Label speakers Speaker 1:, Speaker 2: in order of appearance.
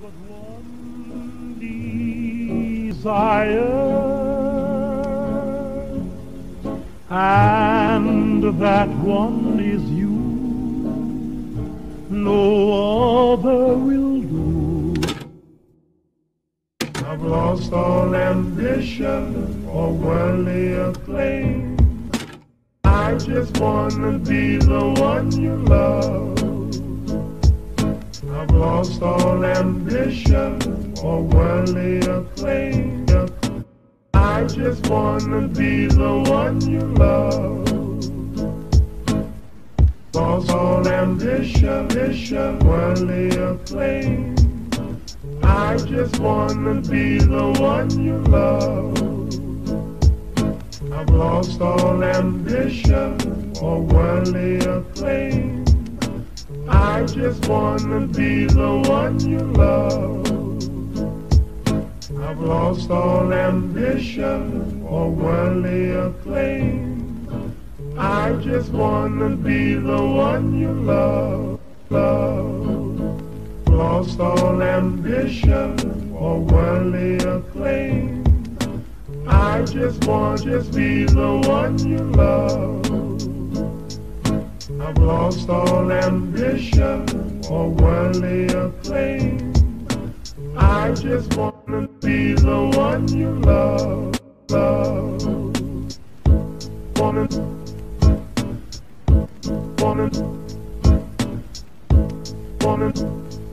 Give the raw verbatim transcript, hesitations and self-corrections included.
Speaker 1: but one desire, and that one is you. No other will do. I've lost all ambition or worldly acclaim. I just wanna be the one you love. I've lost all ambition or worldly acclaim. I just wanna be the one you love. Lost all ambition, ambition, worldly acclaim. I just wanna be the one you love. I've lost all ambition or worldly acclaim. I just wanna be the one you love. I've lost all ambition or worldly acclaim. I just wanna be the one you love, love. Lost all ambition or worldly acclaim. I just want just be the one you love. I've lost all ambition or worldly acclaim. I just wanna be the one you love, love. Wanna, wanna, wanna.